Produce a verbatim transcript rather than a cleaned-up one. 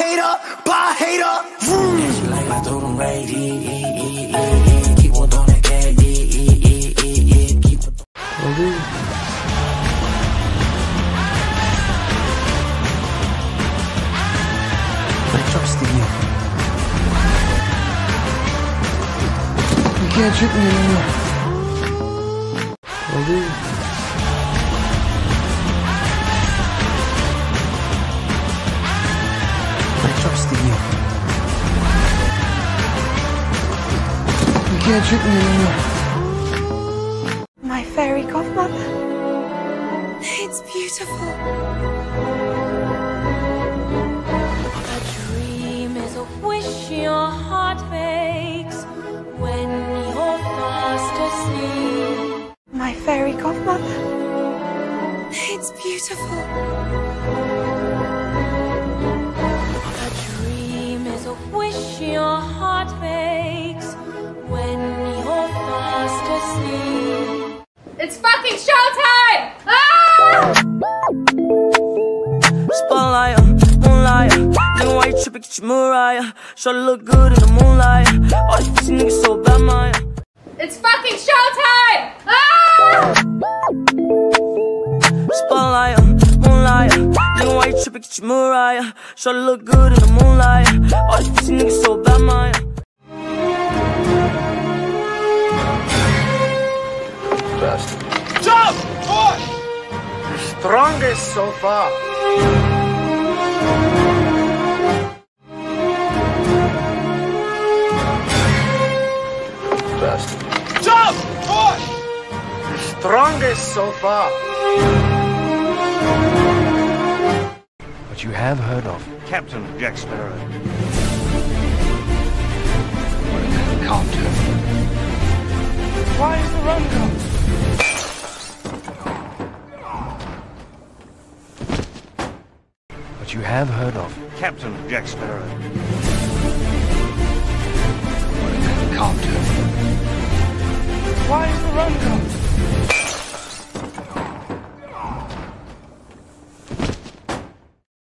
hater, bye hater. Yeah, she like I throw them right, yeah, yeah, yeah, yeah. Keep on throwing that cat, yeah, yeah, yeah, yeah, yeah. Keep on. I trusted you. You can't trick me anymore. I'll do. I trusted you. You can't trick me anymore. My fairy godmother. It's beautiful. A dream is a wish your heart makes when you're fast asleep. My fairy godmother. It's beautiful. A dream is a wish your heart makes when you're fast asleep. It's fucking showtime! Ah! Spotlight, uh, moonlight, uh, nigga, why you trippin', get your Mariah. Shorty look good in the moonlight. All these pussy niggas so bad, mine. It's fucking showtime! Ah! Spotlight, uh, moonlight, uh, nigga, why you trippin', get your Mariah. Shorty look good in the moonlight. All these pussy niggas so bad, mine. Jump! Push! The strongest so far. Jump! Push! The strongest so far. But you have heard of Captain Jack Sparrow. Can't do. Why is the run come? But you have heard of Captain Jack Sparrow. Can't do. Why is the run come?